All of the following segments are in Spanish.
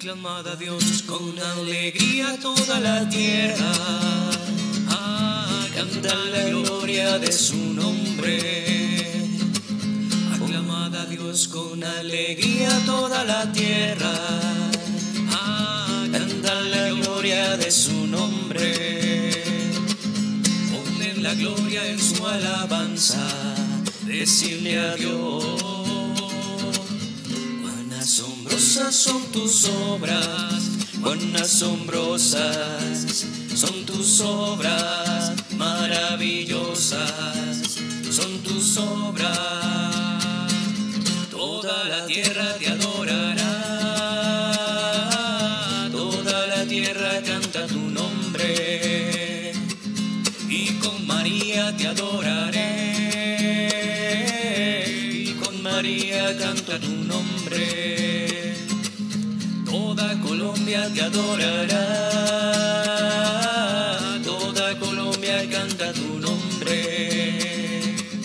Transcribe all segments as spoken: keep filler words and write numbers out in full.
Aclamad a Dios con alegría toda la tierra, ah, canta la gloria de su nombre. Aclamad a Dios con alegría toda la tierra, ah, canta la gloria de su nombre. Ponen la gloria en su alabanza, decirle a Dios. Asombrosas son tus obras, cuán asombrosas son tus obras, maravillosas son tus obras. Toda la tierra te adorará, toda la tierra canta tu nombre, y con María te adoraré, y con María canta tu nombre. Toda Colombia te adorará, toda Colombia canta tu nombre.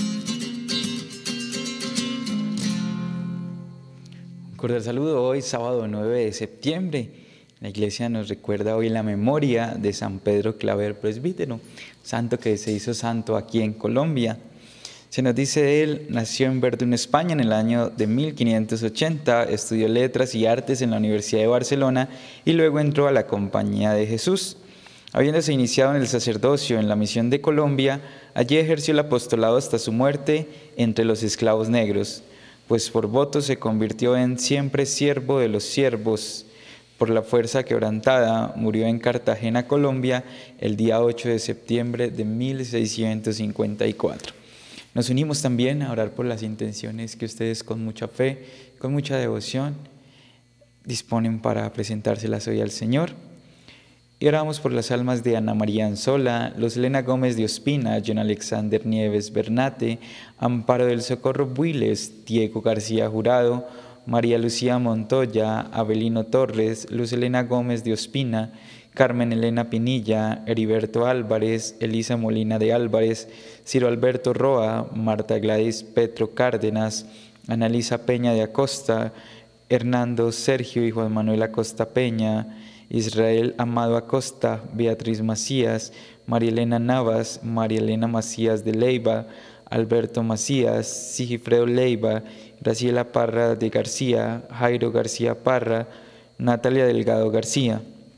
Un cordial saludo hoy, sábado nueve de septiembre. La iglesia nos recuerda hoy la memoria de San Pedro Claver Presbítero, santo que se hizo santo aquí en Colombia. Se nos dice de él, nació en Verdún, España, en el año de mil quinientos ochenta, estudió Letras y Artes en la Universidad de Barcelona y luego entró a la Compañía de Jesús. Habiéndose iniciado en el sacerdocio en la Misión de Colombia, allí ejerció el apostolado hasta su muerte entre los esclavos negros, pues por voto se convirtió en siempre siervo de los siervos. Por la fuerza quebrantada, murió en Cartagena, Colombia, el día ocho de septiembre de mil seiscientos cincuenta y cuatro. Nos unimos también a orar por las intenciones que ustedes con mucha fe, con mucha devoción, disponen para presentárselas hoy al Señor. Y oramos por las almas de Ana María Anzola, Luz Elena Gómez de Ospina, John Alexander Nieves Bernate, Amparo del Socorro Builes, Diego García Jurado, María Lucía Montoya, Abelino Torres, Luz Elena Gómez de Ospina, Carmen Elena Pinilla, Heriberto Álvarez, Elisa Molina de Álvarez, Ciro Alberto Roa, Marta Gladys Petro Cárdenas, Analisa Peña de Acosta, Hernando Sergio y Juan Manuel Acosta Peña, Israel Amado Acosta, Beatriz Macías, María Elena Navas, María Elena Macías de Leiva, Alberto Macías, Sigifredo Leiva, Graciela Parra de García, Jairo García Parra, Natalia Delgado García.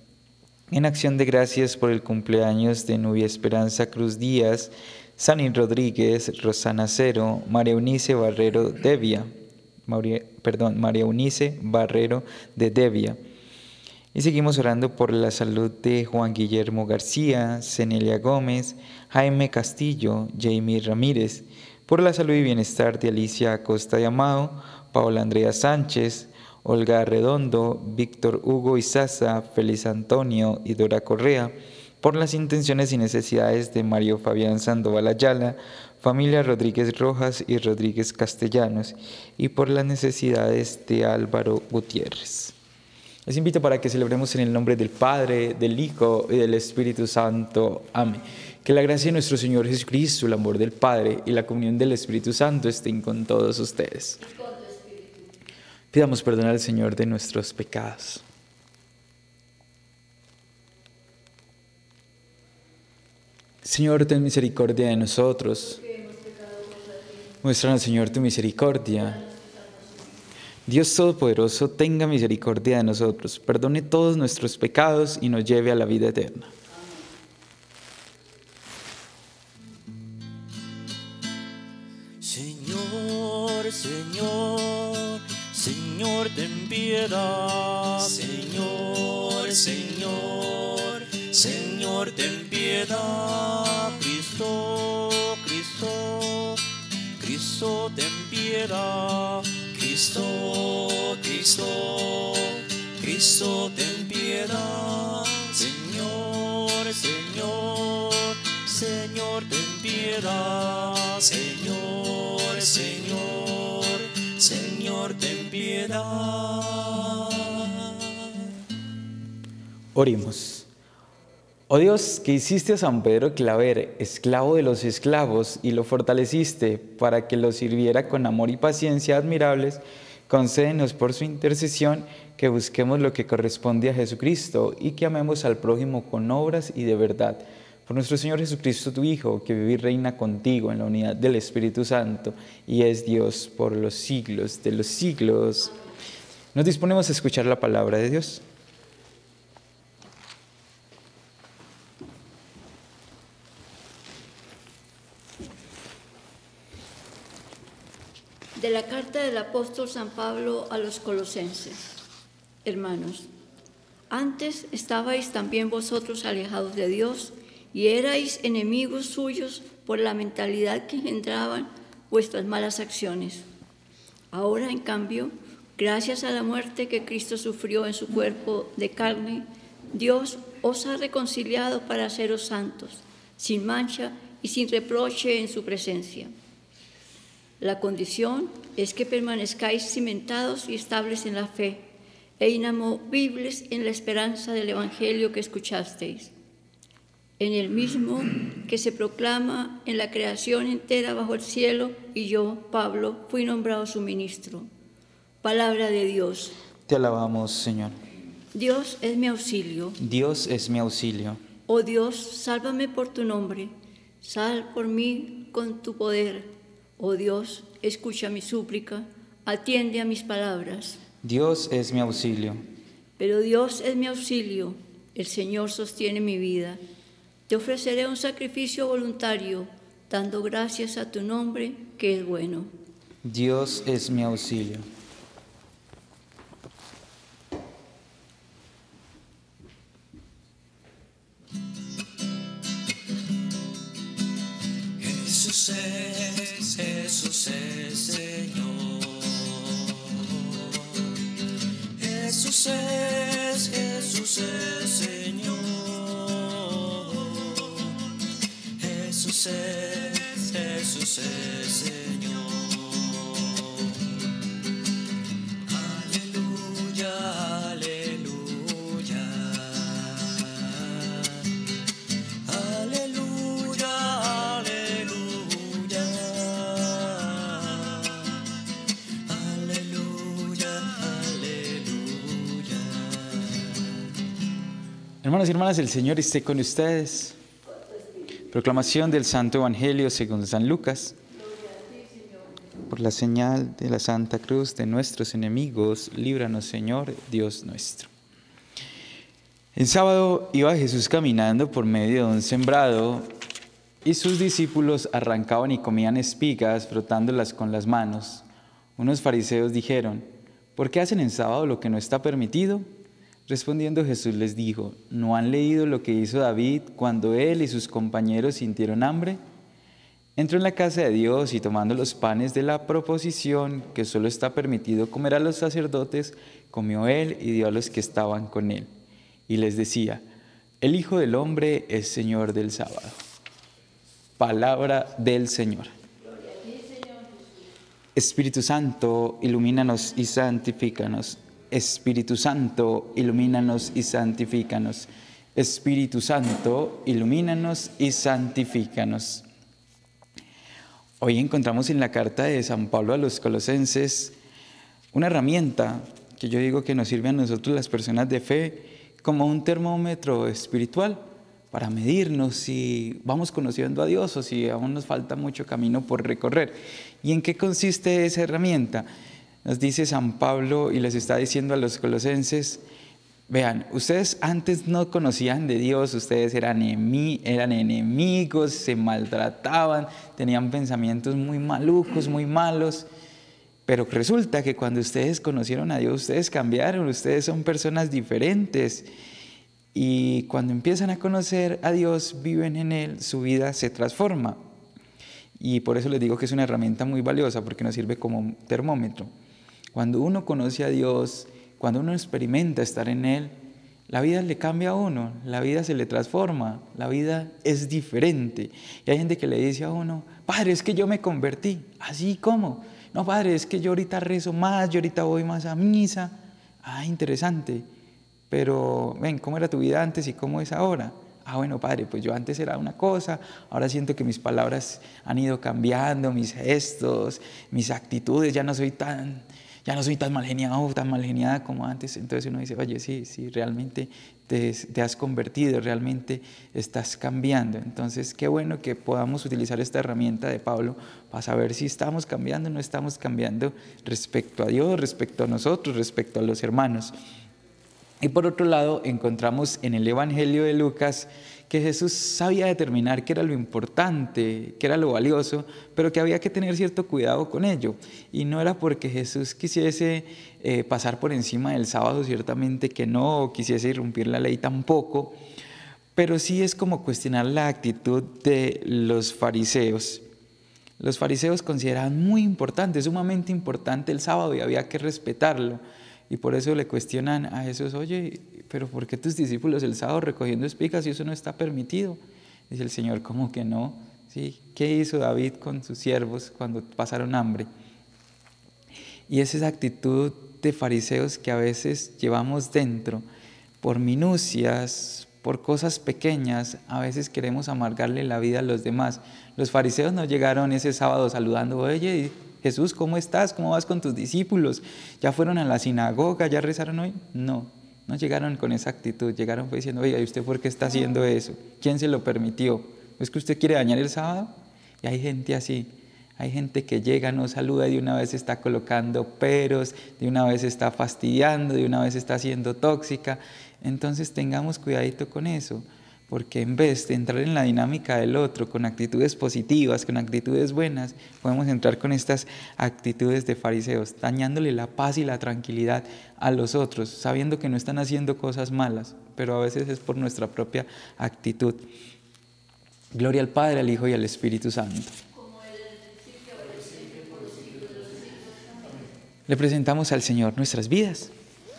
En acción de gracias por el cumpleaños de Nubia Esperanza Cruz Díaz, Sani Rodríguez, Rosana Cero, María Eunice Barrero Devia, María, perdón, María Eunice Barrero de Devia. Y seguimos orando por la salud de Juan Guillermo García, Cenelia Gómez, Jaime Castillo, Jamie Ramírez, por la salud y bienestar de Alicia Acosta de Amado, Paola Andrea Sánchez, Olga Redondo, Víctor Hugo Izaza, Feliz Antonio y Dora Correa, por las intenciones y necesidades de Mario Fabián Sandoval Ayala, familia Rodríguez Rojas y Rodríguez Castellanos, y por las necesidades de Álvaro Gutiérrez. Les invito para que celebremos en el nombre del Padre, del Hijo y del Espíritu Santo. Amén. Que la gracia de nuestro Señor Jesucristo, el amor del Padre y la comunión del Espíritu Santo estén con todos ustedes. Pidamos perdón al Señor de nuestros pecados. Señor, ten misericordia de nosotros. Muéstranos, Señor, tu misericordia. Dios Todopoderoso, tenga misericordia de nosotros, perdone todos nuestros pecados y nos lleve a la vida eterna. Señor, Señor, Señor, ten piedad. Señor, Señor, Señor, ten piedad. Cristo, Cristo, Cristo, ten piedad. Cristo, Cristo, Cristo, ten piedad. Señor, Señor, Señor, ten piedad. Señor, Señor, Señor, ten piedad. Oremos. Oh Dios, que hiciste a San Pedro Claver, esclavo de los esclavos, y lo fortaleciste para que lo sirviera con amor y paciencia admirables, Concédenos por su intercesión que busquemos lo que corresponde a Jesucristo y que amemos al prójimo con obras y de verdad. Por nuestro Señor Jesucristo, tu Hijo, que vive y reina contigo en la unidad del Espíritu Santo y es Dios por los siglos de los siglos. Nos disponemos a escuchar la palabra de Dios. De la carta del apóstol San Pablo a los colosenses. Hermanos, antes estabais también vosotros alejados de Dios y erais enemigos suyos por la mentalidad que engendraban vuestras malas acciones. Ahora, en cambio, gracias a la muerte que Cristo sufrió en su cuerpo de carne, Dios os ha reconciliado para haceros santos, sin mancha y sin reproche en su presencia. La condición es que permanezcáis cimentados y estables en la fe e inamovibles en la esperanza del Evangelio que escuchasteis, en el mismo que se proclama en la creación entera bajo el cielo, y yo, Pablo, fui nombrado su ministro. Palabra de Dios. Te alabamos, Señor. Dios es mi auxilio. Dios es mi auxilio. Oh Dios, sálvame por tu nombre. Sal por mí con tu poder. Oh Dios, escucha mi súplica, atiende a mis palabras. Dios es mi auxilio. Pero Dios es mi auxilio, el Señor sostiene mi vida. Te ofreceré un sacrificio voluntario, dando gracias a tu nombre, que es bueno. Dios es mi auxilio. Jesús es, Jesús es Señor. Jesús es, Jesús es Señor. Jesús es, Jesús es Señor. Aleluya, aleluya. Aleluya, aleluya. Aleluya, aleluya. Hermanos y hermanas, el Señor esté con ustedes. Proclamación del Santo Evangelio según San Lucas. Por la señal de la Santa Cruz de nuestros enemigos, líbranos, Señor, Dios nuestro. El sábado iba Jesús caminando por medio de un sembrado y sus discípulos arrancaban y comían espigas frotándolas con las manos. Unos fariseos dijeron: ¿por qué hacen en sábado lo que no está permitido? Respondiendo Jesús les dijo: ¿no han leído lo que hizo David cuando él y sus compañeros sintieron hambre? Entró en la casa de Dios y tomando los panes de la proposición, que solo está permitido comer a los sacerdotes, comió él y dio a los que estaban con él. Y les decía: el Hijo del Hombre es Señor del sábado. Palabra del Señor. Espíritu Santo, ilumínanos y santifícanos. Espíritu Santo, ilumínanos y santifícanos. Espíritu Santo, ilumínanos y santifícanos. Hoy encontramos en la carta de San Pablo a los colosenses una herramienta que yo digo que nos sirve a nosotros las personas de fe como un termómetro espiritual para medirnos si vamos conociendo a Dios o si aún nos falta mucho camino por recorrer. ¿Y en qué consiste esa herramienta? Nos dice San Pablo y les está diciendo a los colosenses: vean, ustedes antes no conocían de Dios, ustedes eran, emi- eran enemigos, se maltrataban, tenían pensamientos muy malucos, muy malos, pero resulta que cuando ustedes conocieron a Dios, ustedes cambiaron, ustedes son personas diferentes. Y cuando empiezan a conocer a Dios, viven en Él, su vida se transforma. Y por eso les digo que es una herramienta muy valiosa, porque nos sirve como un termómetro. Cuando uno conoce a Dios, cuando uno experimenta estar en Él, la vida le cambia a uno, la vida se le transforma, la vida es diferente. Y hay gente que le dice a uno: padre, es que yo me convertí. ¿Así cómo? No, padre, es que yo ahorita rezo más, yo ahorita voy más a misa. Ah, interesante. Pero, ven, ¿cómo era tu vida antes y cómo es ahora? Ah, bueno, padre, pues yo antes era una cosa, ahora siento que mis palabras han ido cambiando, mis gestos, mis actitudes, ya no soy tan... ya no soy tan mal geniado, tan mal geniada como antes. Entonces uno dice, oye, sí, sí, realmente te, te has convertido, realmente estás cambiando. Entonces, qué bueno que podamos utilizar esta herramienta de Pablo para saber si estamos cambiando o no estamos cambiando respecto a Dios, respecto a nosotros, respecto a los hermanos. Y por otro lado, encontramos en el Evangelio de Lucas que Jesús sabía determinar qué era lo importante, qué era lo valioso, pero que había que tener cierto cuidado con ello. Y no era porque Jesús quisiese eh, pasar por encima del sábado, ciertamente que no, o quisiese irrumpir la ley tampoco, pero sí es como cuestionar la actitud de los fariseos. Los fariseos consideraban muy importante, sumamente importante el sábado y había que respetarlo. Y por eso le cuestionan a Jesús, oye, pero ¿por qué tus discípulos el sábado recogiendo espigas y eso no está permitido? Dice el Señor, ¿cómo que no? ¿Sí? ¿Qué hizo David con sus siervos cuando pasaron hambre? Y es esa actitud de fariseos que a veces llevamos dentro por minucias, por cosas pequeñas, a veces queremos amargarle la vida a los demás. Los fariseos no llegaron ese sábado saludando, oye, Jesús, ¿cómo estás? ¿Cómo vas con tus discípulos? ¿Ya fueron a la sinagoga? ¿Ya rezaron hoy? No, no llegaron con esa actitud. Llegaron fue diciendo, oiga, ¿y usted por qué está haciendo eso? ¿Quién se lo permitió? ¿Es que usted quiere dañar el sábado? Y hay gente así. Hay gente que llega, no saluda y de una vez está colocando peros, de una vez está fastidiando, de una vez está siendo tóxica. Entonces tengamos cuidadito con eso. Porque en vez de entrar en la dinámica del otro con actitudes positivas, con actitudes buenas, podemos entrar con estas actitudes de fariseos, dañándole la paz y la tranquilidad a los otros, sabiendo que no están haciendo cosas malas, pero a veces es por nuestra propia actitud. Gloria al Padre, al Hijo y al Espíritu Santo. Le presentamos al Señor nuestras vidas.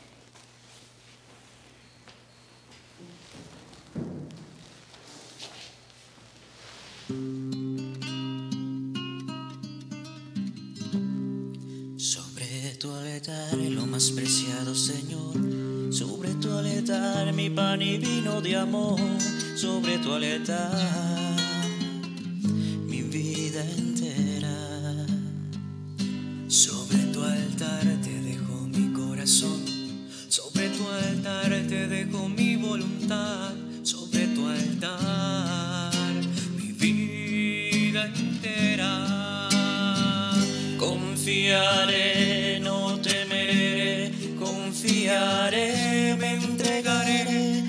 Lo más preciado, Señor, sobre tu altar, mi pan y vino de amor, sobre tu altar, mi vida entera. Sobre tu altar te dejo mi corazón, sobre tu altar te dejo mi voluntad, sobre tu altar, mi vida entera. Confiaré, no temeré, confiaré, me entregaré,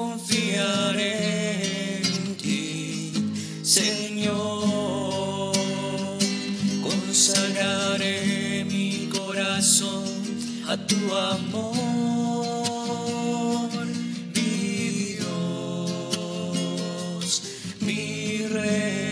confiaré en ti, Señor. Consagraré mi corazón a tu amor, mi Dios, mi Rey.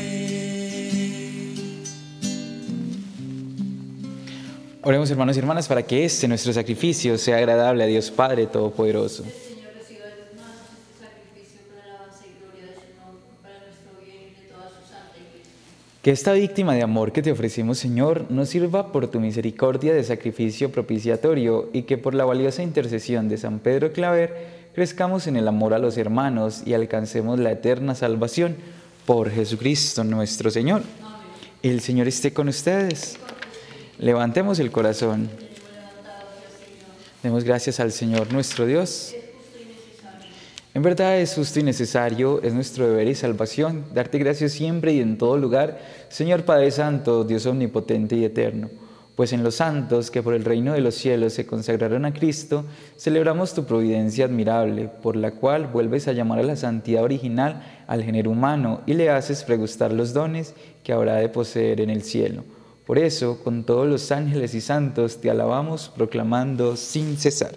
Oremos, hermanos y hermanas, para que este nuestro sacrificio sea agradable a Dios Padre Todopoderoso. El Señor reciba de tus manos este sacrificio para alabanza y gloria de su nombre, para nuestro bien y de toda su santa iglesia. Que esta víctima de amor que te ofrecimos, Señor, nos sirva por tu misericordia de sacrificio propiciatorio y que por la valiosa intercesión de San Pedro Claver crezcamos en el amor a los hermanos y alcancemos la eterna salvación por Jesucristo nuestro Señor. Amén. El Señor esté con ustedes. Levantemos el corazón. Demos gracias al Señor nuestro Dios. En verdad es justo y necesario, es nuestro deber y salvación, darte gracias siempre y en todo lugar, Señor Padre Santo, Dios omnipotente y eterno. Pues en los santos que por el reino de los cielos se consagraron a Cristo, celebramos tu providencia admirable, por la cual vuelves a llamar a la santidad original al género humano y le haces pregustar los dones que habrá de poseer en el cielo. Por eso, con todos los ángeles y santos, te alabamos, proclamando sin cesar.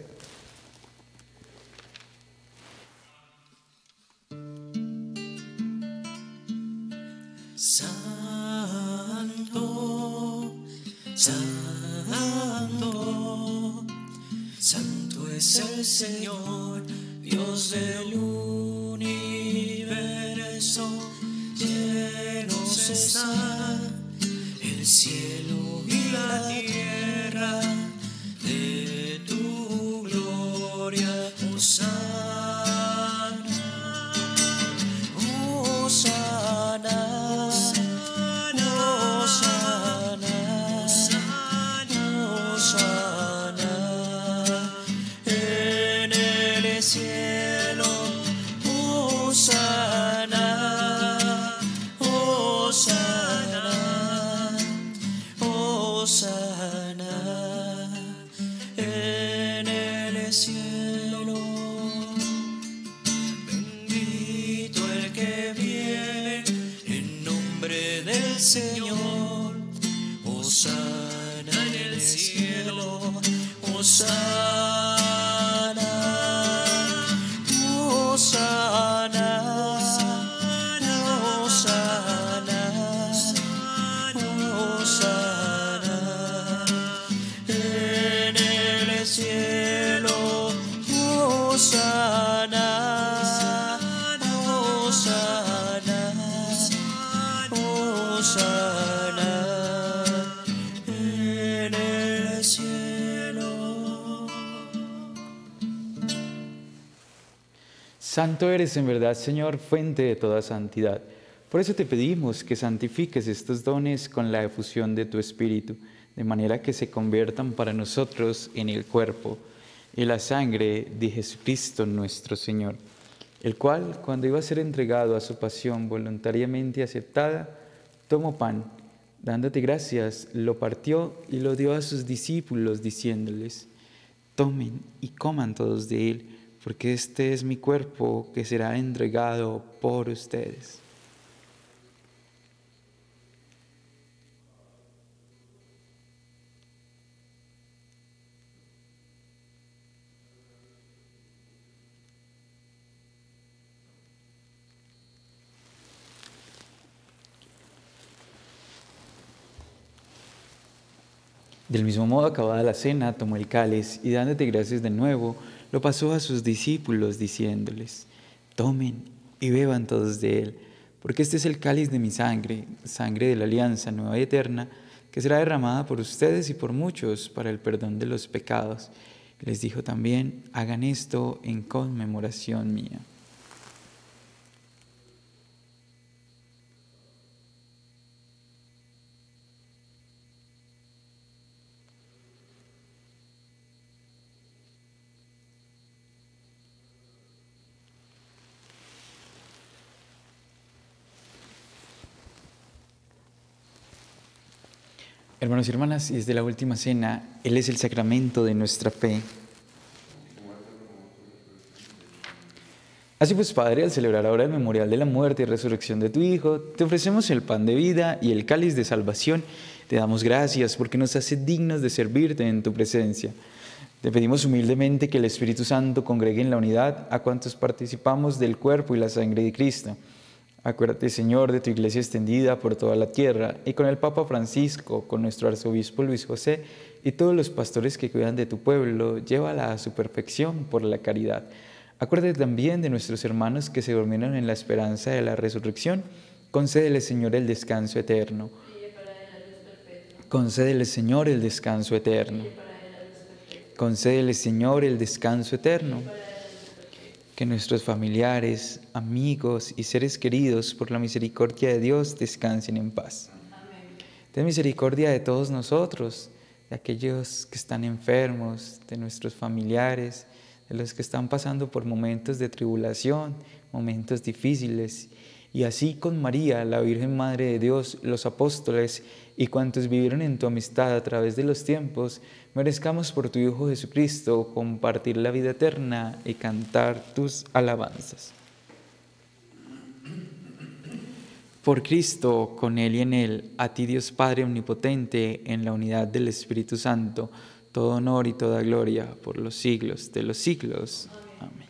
Santo, santo, santo es el Señor, Dios del universo, llenos está el cielo y la tierra de tu gloria, Hosana, Hosana, Hosana, Hosana, el cielo. Bendito el que viene en nombre del Señor. Hosana en el cielo. Hosana. Hosana. Santo eres en verdad, Señor, fuente de toda santidad. Por eso te pedimos que santifiques estos dones con la efusión de tu Espíritu, de manera que se conviertan para nosotros en el cuerpo y la sangre de Jesucristo nuestro Señor, el cual, cuando iba a ser entregado a su pasión voluntariamente aceptada, tomó pan, dándote gracias, lo partió y lo dio a sus discípulos, diciéndoles: tomen y coman todos de él, porque este es mi cuerpo que será entregado por ustedes. Del mismo modo, acabada la cena, tomó el cáliz y dándote gracias de nuevo, lo pasó a sus discípulos, diciéndoles: tomen y beban todos de él, porque este es el cáliz de mi sangre, sangre de la alianza nueva y eterna, que será derramada por ustedes y por muchos para el perdón de los pecados. Y les dijo también: hagan esto en conmemoración mía. Hermanos y hermanas, y desde la última cena, Él es el sacramento de nuestra fe. Así pues, Padre, al celebrar ahora el memorial de la muerte y resurrección de tu Hijo, te ofrecemos el pan de vida y el cáliz de salvación. Te damos gracias porque nos hace dignos de servirte en tu presencia. Te pedimos humildemente que el Espíritu Santo congregue en la unidad a cuantos participamos del cuerpo y la sangre de Cristo. Acuérdate, Señor, de tu iglesia extendida por toda la tierra y con el Papa Francisco, con nuestro arzobispo Luis José y todos los pastores que cuidan de tu pueblo, llévala a su perfección por la caridad. Acuérdate también de nuestros hermanos que se durmieron en la esperanza de la resurrección. Concédele, Señor, el descanso eterno. Concédele, Señor, el descanso eterno. Concédele, Señor, el descanso eterno. Que nuestros familiares, amigos y seres queridos, por la misericordia de Dios, descansen en paz. Amén. Ten misericordia de todos nosotros, de aquellos que están enfermos, de nuestros familiares, de los que están pasando por momentos de tribulación, momentos difíciles. Y así con María, la Virgen Madre de Dios, los apóstoles y cuantos vivieron en tu amistad a través de los tiempos, merezcamos por tu Hijo Jesucristo compartir la vida eterna y cantar tus alabanzas. Por Cristo, con Él y en Él, a ti Dios Padre Omnipotente, en la unidad del Espíritu Santo, todo honor y toda gloria por los siglos de los siglos. Amén.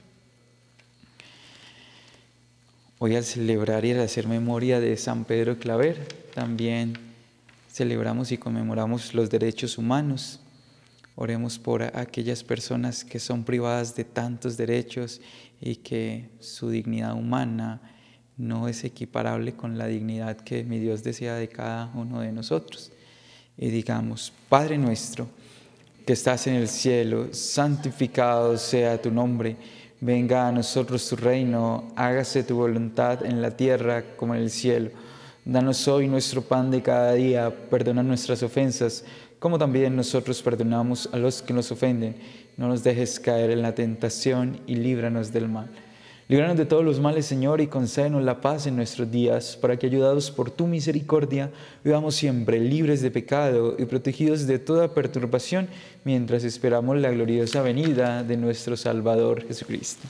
Hoy, al celebrar y al hacer memoria de San Pedro Claver, también celebramos y conmemoramos los derechos humanos. Oremos por aquellas personas que son privadas de tantos derechos y que su dignidad humana no es equiparable con la dignidad que mi Dios desea de cada uno de nosotros. Y digamos: Padre nuestro, que estás en el cielo, santificado sea tu nombre. Venga a nosotros tu reino, hágase tu voluntad en la tierra como en el cielo. Danos hoy nuestro pan de cada día, perdona nuestras ofensas, como también nosotros perdonamos a los que nos ofenden. No nos dejes caer en la tentación y líbranos del mal. Líbranos de todos los males, Señor, y concédenos la paz en nuestros días, para que, ayudados por tu misericordia, vivamos siempre libres de pecado y protegidos de toda perturbación, mientras esperamos la gloriosa venida de nuestro Salvador Jesucristo.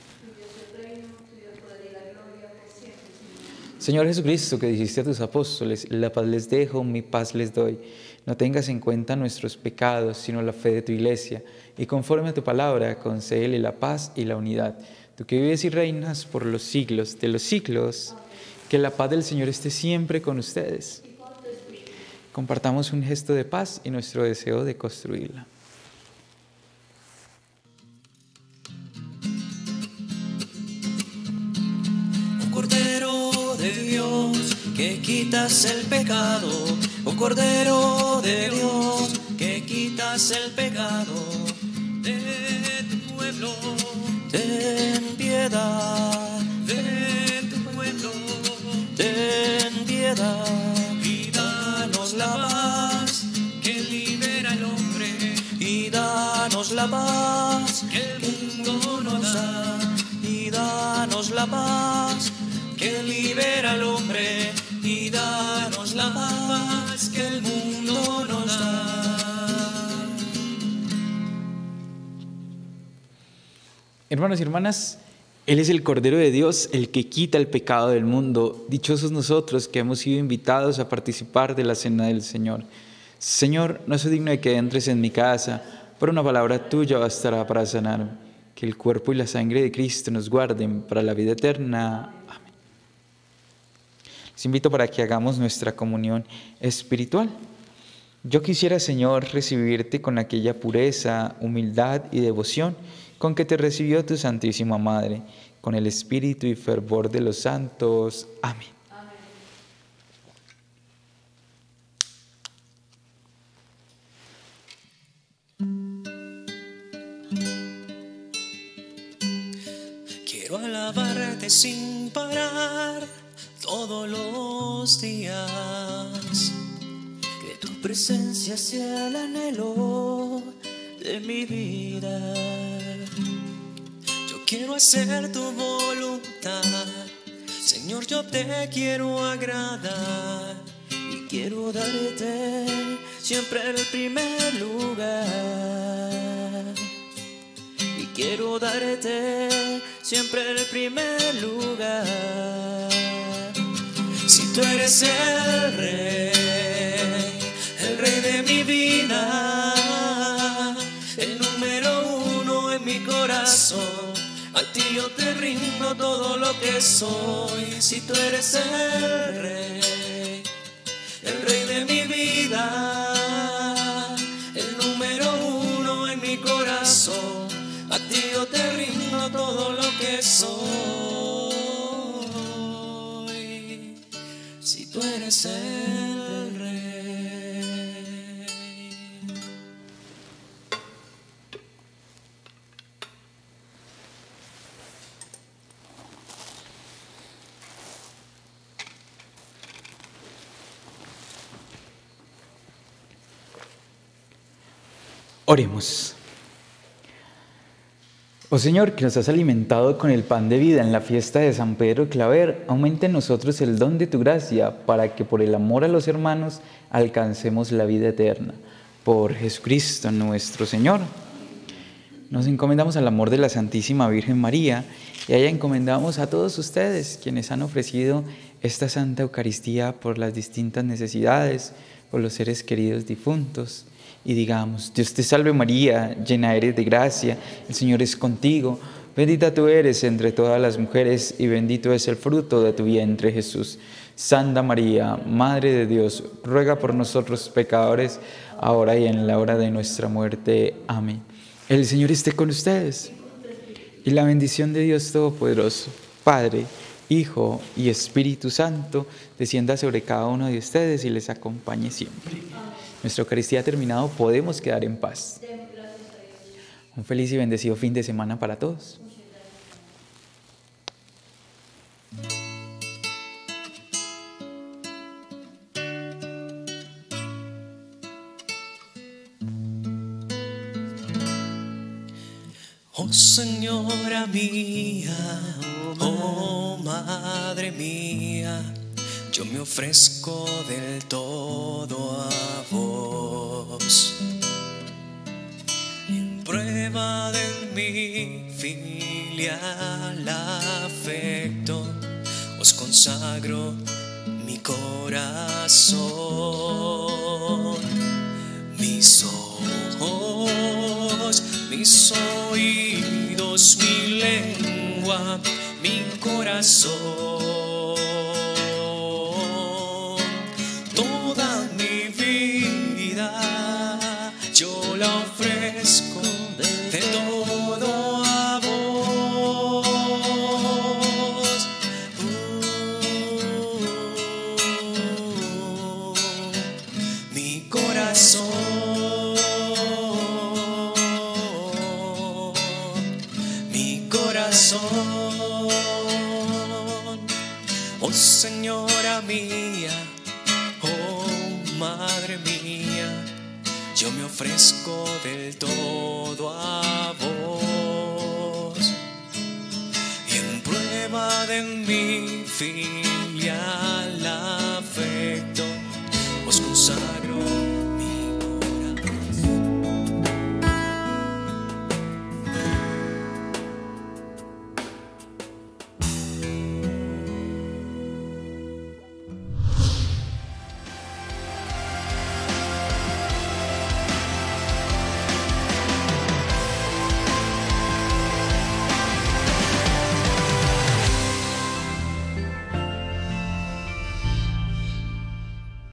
Señor Jesucristo, que dijiste a tus apóstoles, la paz les dejo, mi paz les doy. No tengas en cuenta nuestros pecados, sino la fe de tu Iglesia, y conforme a tu palabra, concédele la paz y la unidad. Tú que vives y reinas por los siglos de los siglos, que la paz del Señor esté siempre con ustedes. Compartamos un gesto de paz y nuestro deseo de construirla. Oh Cordero de Dios, que quitas el pecado, oh Cordero de Dios, que quitas el pecado de tu pueblo. Ten piedad de tu pueblo, ten piedad y danos la paz que libera al hombre, y danos la paz que el mundo nos da, y danos la paz que libera al hombre, y danos la paz que el mundo nos da. Hermanos y hermanas, Él es el Cordero de Dios, el que quita el pecado del mundo. Dichosos nosotros que hemos sido invitados a participar de la cena del Señor. Señor, no soy digno de que entres en mi casa, pero una palabra tuya bastará para sanarme. Que el cuerpo y la sangre de Cristo nos guarden para la vida eterna. Amén. Les invito para que hagamos nuestra comunión espiritual. Yo quisiera, Señor, recibirte con aquella pureza, humildad y devoción con que te recibió tu Santísima Madre, con el espíritu y fervor de los santos. Amén. Quiero alabarte sin parar todos los días, que tu presencia sea el anhelo de mi vida. Yo quiero hacer tu voluntad, Señor, yo te quiero agradar y quiero darte siempre el primer lugar. Y quiero darte siempre el primer lugar. Si tú eres el rey, el rey de mi vida, el número uno en mi corazón, a ti yo te rindo todo lo que soy. Si tú eres el rey, el rey de mi vida, el número uno en mi corazón, a ti yo te rindo todo lo que soy. Si tú eres el rey. Oremos. Oh Señor, que nos has alimentado con el pan de vida en la fiesta de San Pedro Claver, aumenta en nosotros el don de tu gracia, para que por el amor a los hermanos alcancemos la vida eterna. Por Jesucristo nuestro Señor. Nos encomendamos al amor de la Santísima Virgen María, y a ella encomendamos a todos ustedes, quienes han ofrecido esta Santa Eucaristía por las distintas necesidades, por los seres queridos difuntos. Y digamos: Dios te salve María, llena eres de gracia, el Señor es contigo, bendita tú eres entre todas las mujeres y bendito es el fruto de tu vientre Jesús. Santa María, Madre de Dios, ruega por nosotros pecadores, ahora y en la hora de nuestra muerte. Amén. El Señor esté con ustedes, y la bendición de Dios Todopoderoso, Padre, Hijo y Espíritu Santo, descienda sobre cada uno de ustedes y les acompañe siempre. Nuestra Eucaristía ha terminado, podemos quedar en paz. Un feliz y bendecido fin de semana para todos. Oh Señora mía, oh Madre mía, yo me ofrezco del todo a vos. En prueba de mi filial afecto, os consagro mi corazón, mis ojos, mis oídos, mi lengua, mi corazón, toda mi vida yo la ofrezco de todo a vos. Uh, mi corazón, oh Señora mía, oh Madre mía, yo me ofrezco del todo a vos. Y en prueba de mi fin